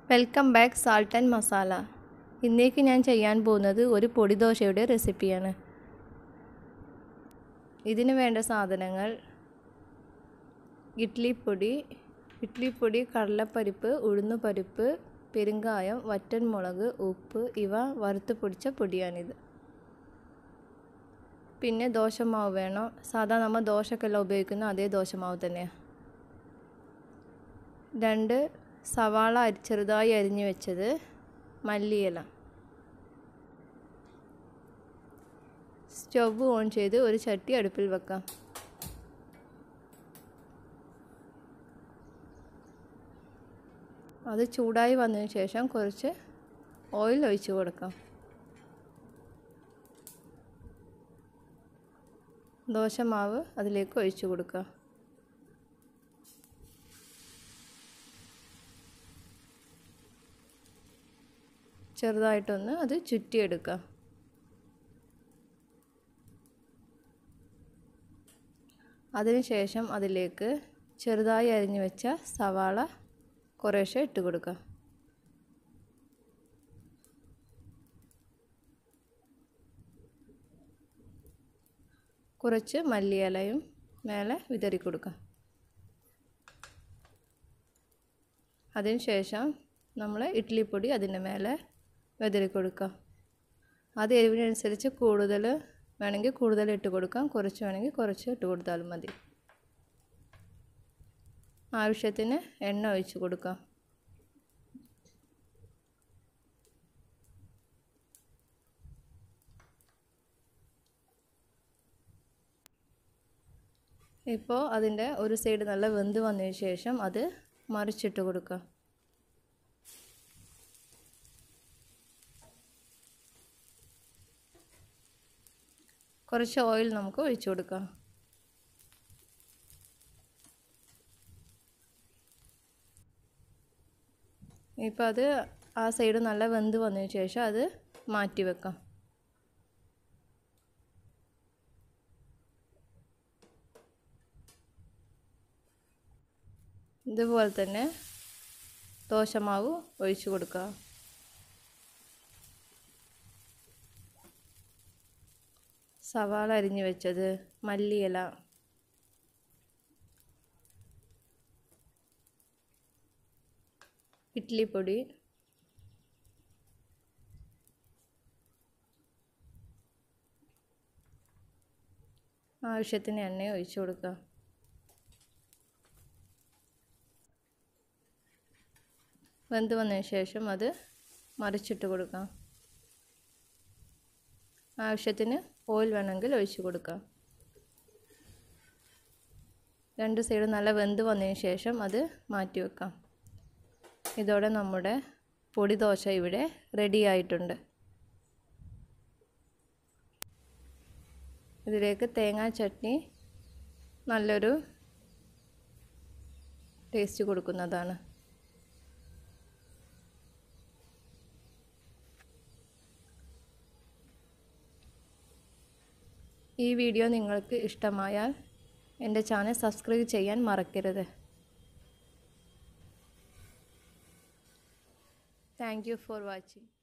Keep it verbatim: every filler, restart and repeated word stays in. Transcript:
Welcome back salt and masala. ഇന്നേക്ക് ഞാൻ ചെയ്യാൻ പോകുന്നത് ഒരു പൊടി ദോശയുടെ റെസിപ്പിയാണ്. ഇതിന് വേണ്ട സാധനങ്ങൾ: ഇഡ്ലിപ്പൊടി, ഇഡ്ലിപ്പൊടി, കടലപ്പരിപ്പ്, ഉഴുന്നുപരിപ്പ്, പെരുങ്കായം, വറ്റൻമുളക്, ഉപ്പ് ഇവ വറുത്ത് പൊടിച്ച പൊടിയാണിത്. പിന്നെ ദോശമാവ് വേണം. സാധാരണ നമ്മൾ ദോശക്കെല്ലാം ഉപയോഗിക്കുന്ന അതേ ദോശമാവ് തന്നെയാണ്. രണ്ട് സവാള ചെറുതായി അരിഞ്ഞു വെച്ചത്, മല്ലിയില. സ്റ്റവ് ഓൺ ചെയ്ത് ഒരു ചട്ടി അടുപ്പിൽ വെക്കാം. അത് ചൂടായി വന്നതിന് ശേഷം കുറച്ച് ഓയിൽ ഒഴിച്ചു കൊടുക്കാം. ദോശമാവ് അതിലേക്ക് ഒഴിച്ചു കൊടുക്കാം. ചെറുതായിട്ടൊന്ന് അത് ചുറ്റിയെടുക്കാം. അതിനുശേഷം അതിലേക്ക് ചെറുതായി അരിഞ്ഞു വെച്ച സവാള കുറേശ്ശെ ഇട്ട് കൊടുക്കാം. കുറച്ച് മല്ലിയിലയും മേലെ വിതറി കൊടുക്കാം. അതിനുശേഷം നമ്മൾ ഇഡ്ലിപ്പൊടി അതിൻ്റെ മേലെ വിതറി കൊടുക്കാം. അത് എരിവിനനുസരിച്ച് കൂടുതൽ വേണമെങ്കിൽ കൂടുതൽ ഇട്ട് കൊടുക്കാം, കുറച്ച് വേണമെങ്കിൽ കുറച്ച് ഇട്ട് കൊടുത്താലും മതി. ആവശ്യത്തിന് എണ്ണ ഒഴിച്ച് കൊടുക്കാം. ഇപ്പോൾ അതിൻ്റെ ഒരു സൈഡ് നല്ല വെന്ത് വന്നതിന് ശേഷം അത് മറിച്ചിട്ട് കൊടുക്കാം. കുറച്ച് ഓയിൽ നമുക്ക് ഒഴിച്ചു കൊടുക്കാം. ഇപ്പോൾ അത് ആ സൈഡ് നല്ല വെന്ത് വന്നതിന് ശേഷം അത് മാറ്റി വെക്കാം. ഇതുപോലെ തന്നെ ദോശമാവ് ഒഴിച്ചു കൊടുക്കുക. സവാള അരിഞ്ഞു വെച്ചത്, മല്ലിയില, ഇഡ്ലിപ്പൊടി, ആവശ്യത്തിന് എണ്ണ ഒഴിച്ചു കൊടുക്കുക. വെന്ത് വന്നതിന് ശേഷം അത് മറിച്ചിട്ട് കൊടുക്കാം. ആവശ്യത്തിന് ഓയിൽ വേണമെങ്കിൽ ഒഴിച്ചു കൊടുക്കാം. രണ്ട് സൈഡ് നല്ല വെന്ത് വന്നതിന് ശേഷം അത് മാറ്റി വെക്കാം. ഇതോടെ നമ്മുടെ പൊടി ദോശ ഇവിടെ റെഡി ആയിട്ടുണ്ട്. ഇതിലേക്ക് തേങ്ങാ ചട്നി നല്ലൊരു ടേസ്റ്റ് കൊടുക്കുന്നതാണ്. ഈ വീഡിയോ നിങ്ങൾക്ക് ഇഷ്ടമായാൽ എൻ്റെ ചാനൽ സബ്സ്ക്രൈബ് ചെയ്യാൻ മറക്കരുത്. Thank you for watching.